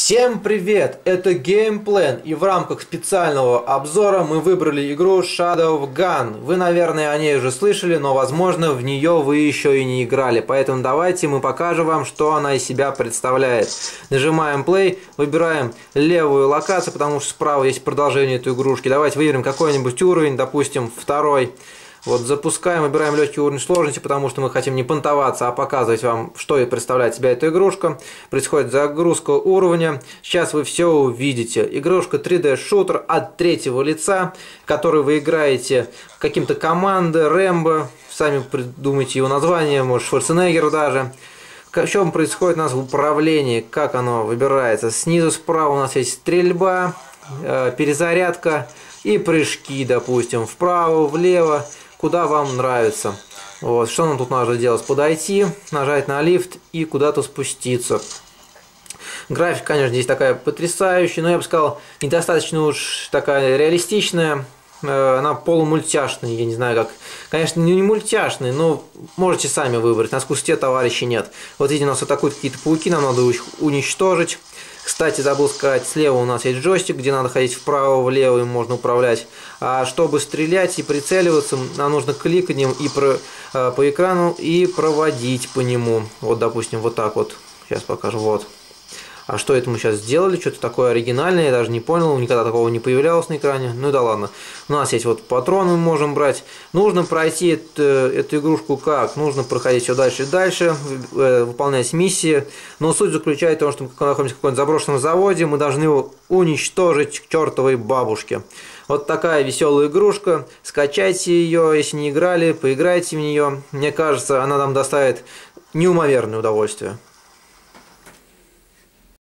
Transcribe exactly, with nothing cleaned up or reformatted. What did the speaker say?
Всем привет! Это GamePlan, и в рамках специального обзора мы выбрали игру Shadow Gun. Вы, наверное, о ней уже слышали, но, возможно, в нее вы еще и не играли. Поэтому давайте мы покажем вам, что она из себя представляет. Нажимаем Play, выбираем левую локацию, потому что справа есть продолжение этой игрушки. Давайте выберем какой-нибудь уровень, допустим, второй. Вот, запускаем, выбираем легкий уровень сложности, потому что мы хотим не понтоваться, а показывать вам, что и представляет себя эта игрушка. Происходит загрузка уровня. Сейчас вы все увидите. Игрушка три дэ шутер от третьего лица, который вы играете каким-то командой, Рэмбо, сами придумайте его название, может Шварценеггер даже. В чем происходит у нас в управлении, как оно выбирается. Снизу справа у нас есть стрельба, перезарядка и прыжки, допустим, вправо, влево. Куда вам нравится. Вот. Что нам тут надо делать? Подойти, нажать на лифт и куда-то спуститься. Графика, конечно, здесь такая потрясающая, но я бы сказал, недостаточно уж такая реалистичная. Она полумультяшная, я не знаю как. Конечно, не мультяшная, но можете сами выбрать. На вкус те товарищи нет. Вот видите, нас атакуют какие-то пауки, нам надо их уничтожить. Кстати, забыл сказать, слева у нас есть джойстик, где надо ходить вправо-влево, им можно управлять. А чтобы стрелять и прицеливаться, нам нужно кликать им и про, по экрану и проводить по нему. Вот, допустим, вот так вот. Сейчас покажу. Вот. А что это мы сейчас сделали? Что-то такое оригинальное, я даже не понял, никогда такого не появлялось на экране. Ну да ладно. У нас есть вот патроны, мы можем брать. Нужно пройти эту, эту игрушку как? Нужно проходить все дальше и дальше, выполнять миссии. Но суть заключается в том, что мы находимся в каком-то заброшенном заводе, мы должны его уничтожить к чертовой бабушке. Вот такая веселая игрушка. Скачайте ее, если не играли, поиграйте в нее. Мне кажется, она нам доставит неимоверное удовольствие.